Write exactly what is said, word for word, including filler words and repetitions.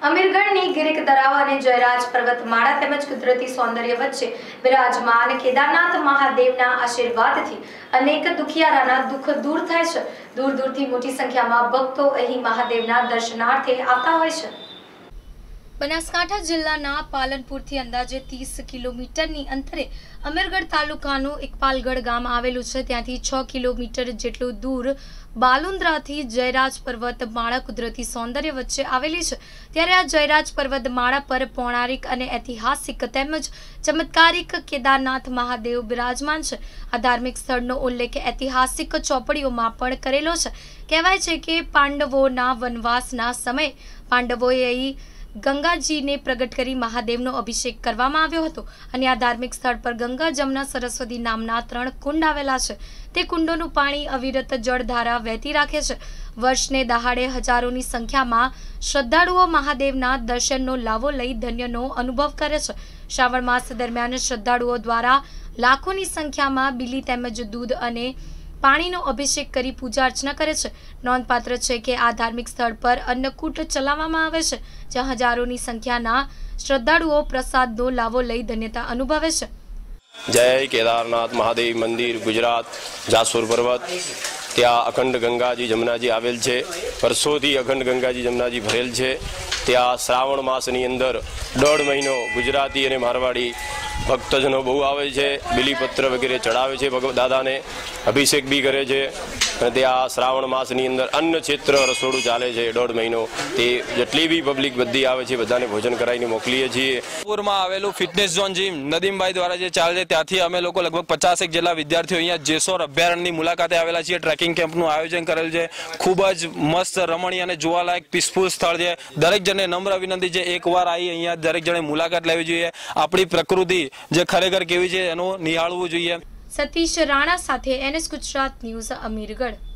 અમીરગઢની ગિરિક દરાવ અને જયરાજ પર્વતમાળા તેમજ કુદરતી સૌંદર્ય વચ્ચે વિરાજમાન કેદારનાથ મહાદેવના આશીર્વાદથી અનેક દુખિયારાના દુઃખ દૂર થાય છે। દૂર દૂરથી મોટી સંખ્યામાં ભક્તો અહીં મહાદેવના દર્શનાર્થે આવતા હોય છે। બનાસકાંઠા જિલ્લાના પાલનપુરથી અંદાજે ત્રીસ કિલોમીટરની અંતરે અમીરગઢ તાલુકાનું એકપાલગઢ ગામ આવેલું છે। ત્યાંથી છ કિલોમીટર જેટલું દૂર બાલુંદ્રાથી જયરાજ પર્વતમાળા કુદરતી સૌંદર્ય વચ્ચે આવેલી છે। ત્યારે આ જયરાજ પર્વતમાળા પર પૌરાણિક અને ઐતિહાસિક તેમજ ચમત્કારિક કેદારનાથ મહાદેવ બિરાજમાન છે। આ ધાર્મિક સ્થળનો ઉલ્લેખ ઐતિહાસિક ચોપડીઓમાં પણ કરેલો છે। કહેવાય છે કે પાંડવોના વનવાસના સમયે પાંડવોએ અહીં ગંગાજીને પ્રગટ કરી મહાદેવનો અભિષેક કરવામાં આવ્યો હતો અને આ ધાર્મિક સ્થળ પર ગંગા જમના સરસ્વતી નામના ત્રણ કુંડ આવેલા છે। તે કુંડોનું પાણી અવિરત જળધારા વહેતી રાખે છે। વર્ષને દહાડે હજારોની સંખ્યામાં શ્રદ્ધાળુઓ મહાદેવના દર્શનનો લાવો લઈ ધન્યનો અનુભવ કરે છે। શ્રાવણ માસ દરમિયાન શ્રદ્ધાળુઓ દ્વારા લાખોની સંખ્યામાં બીલી તેમજ દૂધ અને પાણીનો અભિષેક કરી પૂજા અર્ચના કરે છે। નોંધપાત્ર છે કે આ ધાર્મિક સ્થળ પર અન્નકૂટ ચલાવવામાં આવે છે, જ્યાં હજારોની સંખ્યાના શ્રદ્ધાળુઓ પ્રસાદનો લાવો લઈ ધન્યતા અનુભવે છે। जय केदारनाथ महादेव मंदिर गुजरात जासपुर पर्वत त्या अखंड गंगाजी जमुनाजी आवेल छे। वर्षोथी अखंड गंगाजी जमुनाजी भरेल छे। त्या श्रावण मासनी अंदर दौड़ महीनो गुजराती और मारवाड़ी भक्तजनों बहु आवे छे। बिलीपत्र वगैरह चढ़ावे छे, भगवत दादा ने अभिषेक भी करे छे। त्या श्रावण मासनी अंदर अन्न क्षेत्र रसोड़ू चाले छे दौड़ महीनो। ते जेटली भी पब्लिक बधी आवे छे बधाने भोजन करावीने मोकलीए छीए। पूરમાં આવેલું ફિટનેસ ઝોન જીમ નદીમભાઈ દ્વારા જે ચાલે છે ત્યાંથી અમે લોકો લગભગ પચાસ એક જેટલા વિદ્યાર્થીઓ અહીંયા જેસોર અભયારણ્યની મુલાકાતે આવેલા છીએ। ટ્રેકિંગ કેમ્પનું આયોજન કરેલ છે। ખૂબ જ મસ્ત રમણીય અને જોવાલાયક પીસફુલ સ્થળ છે। દરેક જણને નમ્ર વિનંતી છે એકવાર આવી અહીંયા દરેક જણે મુલાકાત લેવી જોઈએ। આપણી પ્રકૃતિ જે ખરેખર કેવી છે એનું નિહાળવું જોઈએ। સતીશ રાણા સાથે એનએસ ગુજરાત ન્યૂઝ અમીરગઢ।